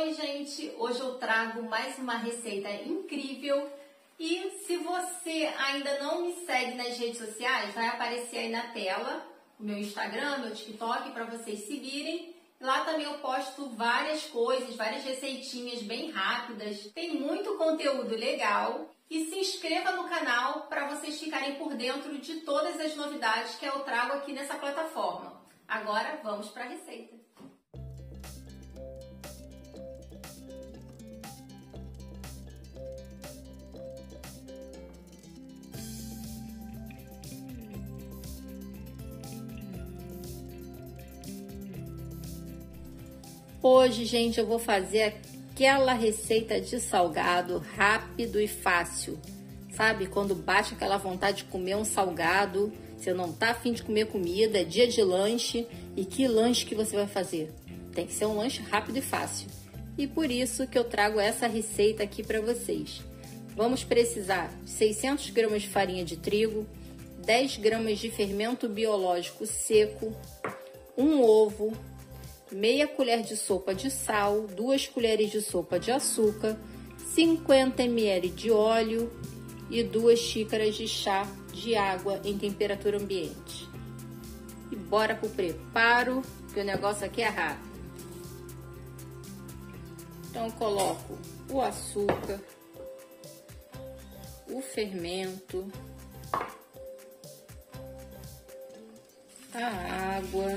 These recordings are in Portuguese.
Oi, gente! Hoje eu trago mais uma receita incrível e se você ainda não me segue nas redes sociais, vai aparecer aí na tela o meu Instagram, meu TikTok para vocês seguirem. Lá também eu posto várias coisas, várias receitinhas bem rápidas. Tem muito conteúdo legal. E se inscreva no canal para vocês ficarem por dentro de todas as novidades que eu trago aqui nessa plataforma. Agora vamos para a receita. Hoje, gente, eu vou fazer aquela receita de salgado rápido e fácil. Sabe, quando bate aquela vontade de comer um salgado, você não tá afim de comer comida, é dia de lanche. E que lanche que você vai fazer? Tem que ser um lanche rápido e fácil. E por isso que eu trago essa receita aqui para vocês. Vamos precisar de 600 gramas de farinha de trigo, 10 gramas de fermento biológico seco, um ovo, meia colher de sopa de sal, 2 colheres de sopa de açúcar, 50 ml de óleo e 2 xícaras de chá de água em temperatura ambiente. E bora pro preparo, que o negócio aqui é rápido. Então eu coloco o açúcar, o fermento, a água,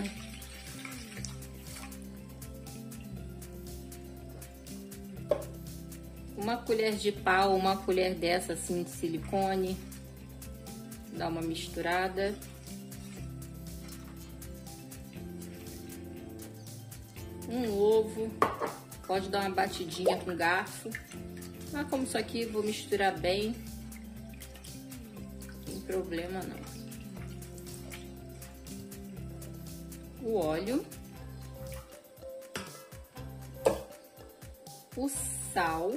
uma colher de pau, uma colher dessa assim de silicone, dá uma misturada. Um ovo, pode dar uma batidinha com garfo, mas como isso aqui vou misturar bem, não tem problema não. O óleo, o sal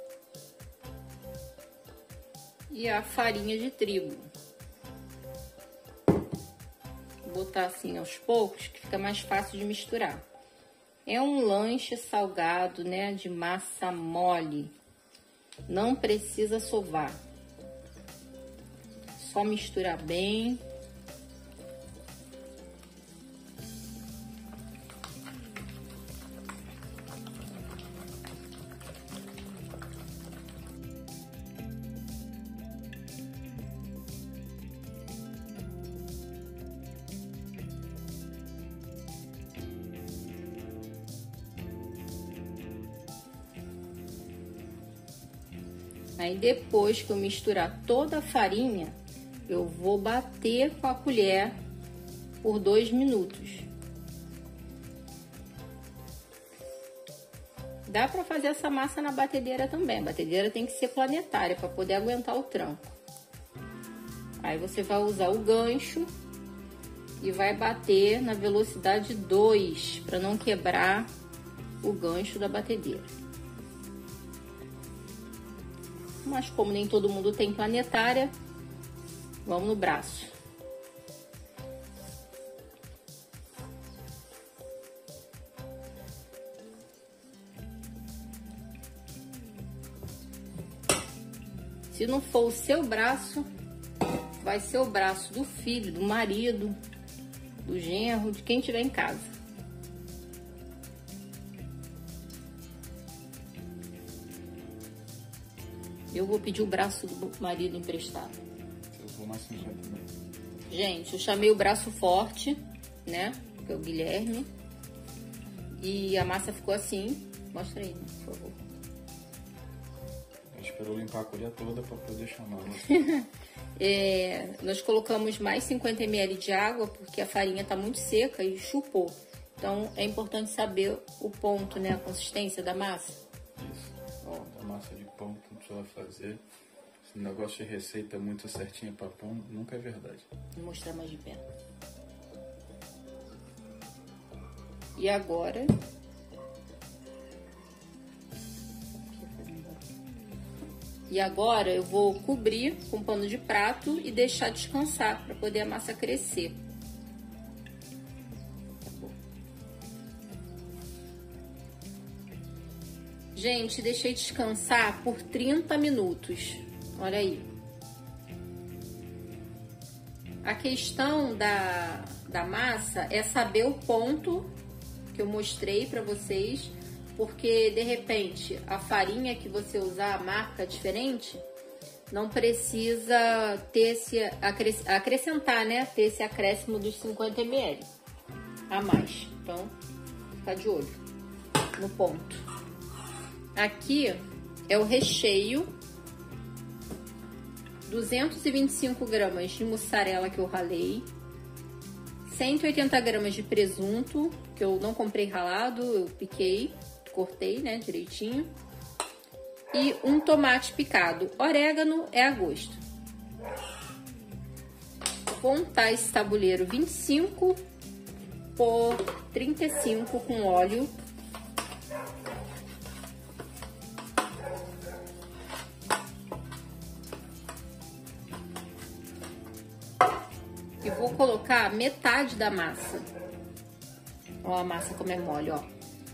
e a farinha de trigo. Vou botar assim aos poucos, que fica mais fácil de misturar. É um lanche salgado, né, de massa mole. Não precisa sovar. Só misturar bem. Aí depois que eu misturar toda a farinha, eu vou bater com a colher por 2 minutos. Dá para fazer essa massa na batedeira também. A batedeira tem que ser planetária para poder aguentar o tranco. Aí você vai usar o gancho e vai bater na velocidade 2 para não quebrar o gancho da batedeira. Mas como nem todo mundo tem planetária, vamos no braço. Se não for o seu braço, vai ser o braço do filho, do marido, do genro, de quem tiver em casa. Eu vou pedir o braço do marido emprestado. Eu vou massagear também. Gente, eu chamei o braço forte, né? Que é o Guilherme. E a massa ficou assim. Mostra aí, por favor. Ele esperou limpar a colher toda para poder chamar. Nós colocamos mais 50 ml de água porque a farinha tá muito seca e chupou. Então é importante saber o ponto, né? A consistência da massa. Isso. Ó, a massa de pão que a pessoa vai fazer. Esse negócio de receita muito certinha para pão nunca é verdade. Vou mostrar mais de perto. E agora eu vou cobrir com pano de prato e deixar descansar para poder a massa crescer. Gente, deixei descansar por 30 minutos. Olha aí. A questão da massa é saber o ponto que eu mostrei para vocês, porque de repente a farinha que você usar, a marca diferente, não precisa ter acrescentar, né? Ter esse acréscimo dos 50 ml a mais. Então, fica de olho no ponto. Aqui é o recheio. 225 gramas de mussarela que eu ralei. 180 gramas de presunto, que eu não comprei ralado, eu piquei, cortei, né, direitinho. E um tomate picado. Orégano é a gosto. Vou untar esse tabuleiro 25 por 35 com óleo. E vou colocar metade da massa. Ó a massa como é mole, ó.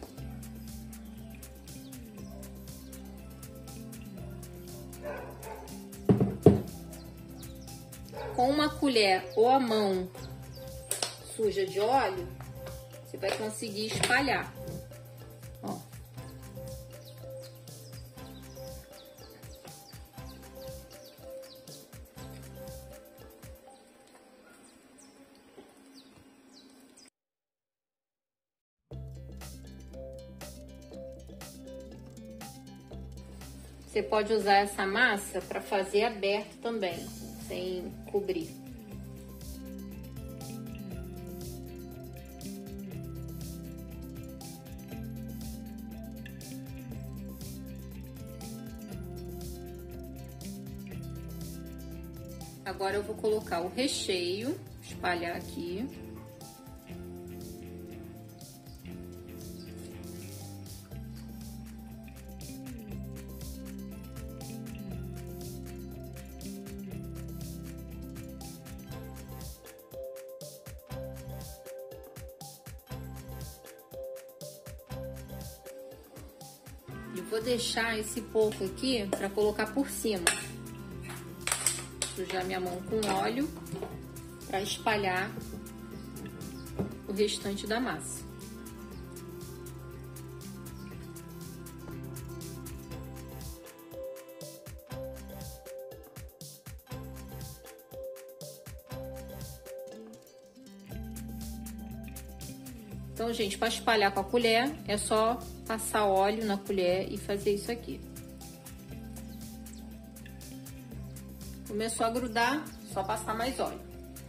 Com uma colher ou a mão suja de óleo, você vai conseguir espalhar. Ó. Você pode usar essa massa para fazer aberto também, sem cobrir. Agora eu vou colocar o recheio, espalhar aqui. E vou deixar esse pouco aqui para colocar por cima. Sujar minha mão com óleo para espalhar o restante da massa. Então, gente, para espalhar com a colher, é só passar óleo na colher e fazer isso aqui. Começou a grudar, só passar mais óleo.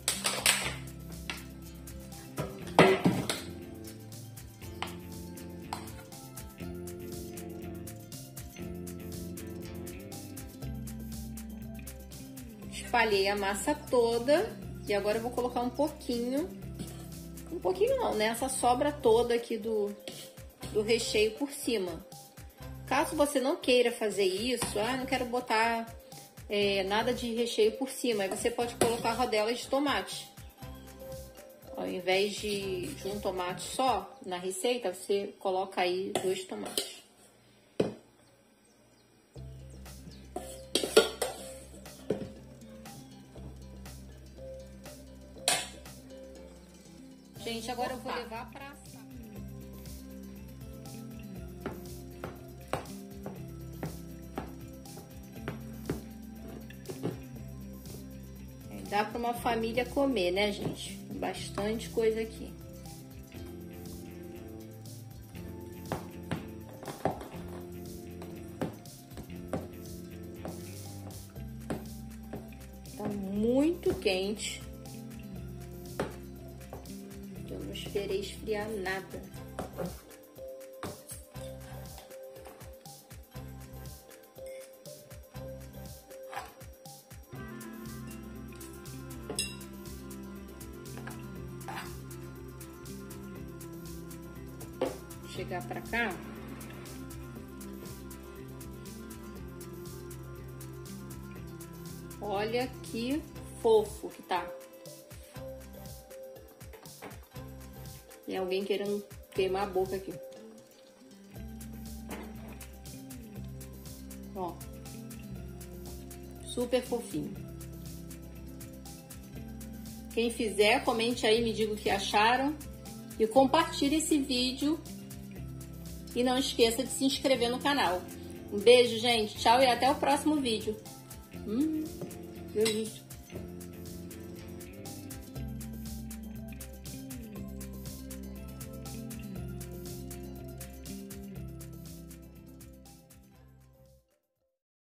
Espalhei a massa toda e agora eu vou colocar um pouquinho não, né? Essa sobra toda aqui do recheio por cima. Caso você não queira fazer isso, não quero botar nada de recheio por cima, aí você pode colocar rodelas de tomate. Ao invés de um tomate só na receita, você coloca aí 2 tomates. Gente, agora eu vou levar pra assar. Dá para uma família comer, né, gente? Bastante coisa aqui. Tá muito quente. Eu não esperei esfriar nada. Chegar pra cá. Olha que fofo que tá. Tem alguém querendo queimar a boca aqui. Ó. Super fofinho. Quem fizer, comente aí, me diga o que acharam. E compartilhe esse vídeo. E não esqueça de se inscrever no canal. Um beijo, gente. Tchau e até o próximo vídeo. Delícia.